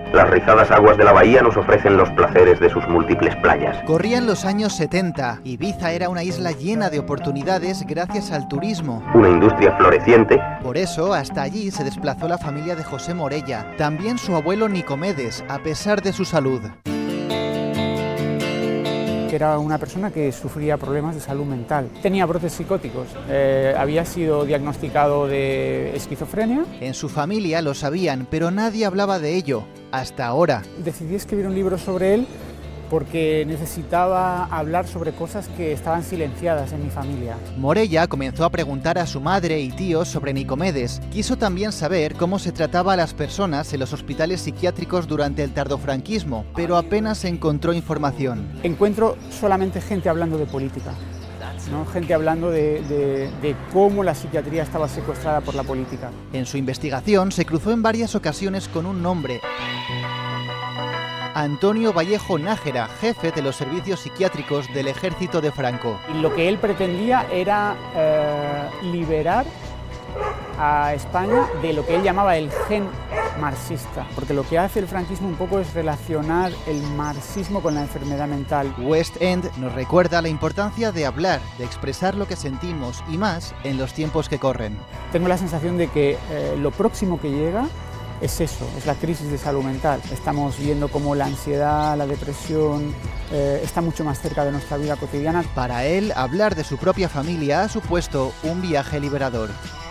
Las rizadas aguas de la bahía nos ofrecen los placeres de sus múltiples playas. Corrían los años 70. Ibiza era una isla llena de oportunidades gracias al turismo. Una industria floreciente. Por eso, hasta allí se desplazó la familia de José Morella. También su abuelo Nicomedes, a pesar de su salud. Era una persona que sufría problemas de salud mental. Tenía brotes psicóticos, había sido diagnosticado de esquizofrenia. En su familia lo sabían, pero nadie hablaba de ello, hasta ahora. Decidí escribir un libro sobre él porque necesitaba hablar sobre cosas que estaban silenciadas en mi familia. Morella comenzó a preguntar a su madre y tíos sobre Nicomedes. Quiso también saber cómo se trataba a las personas en los hospitales psiquiátricos durante el tardofranquismo, pero apenas encontró información. Encuentro solamente gente hablando de política, ¿no? Gente hablando de cómo la psiquiatría estaba secuestrada por la política. En su investigación se cruzó en varias ocasiones con un nombre: Antonio Vallejo Nájera, jefe de los servicios psiquiátricos del ejército de Franco. Y lo que él pretendía era liberar a España de lo que él llamaba el gen marxista, porque lo que hace el franquismo un poco es relacionar el marxismo con la enfermedad mental. West End nos recuerda la importancia de hablar, de expresar lo que sentimos y más en los tiempos que corren. Tengo la sensación de que lo próximo que llega es eso, es la crisis de salud mental. Estamos viendo cómo la ansiedad, la depresión está mucho más cerca de nuestra vida cotidiana. Para él, hablar de su propia familia ha supuesto un viaje liberador.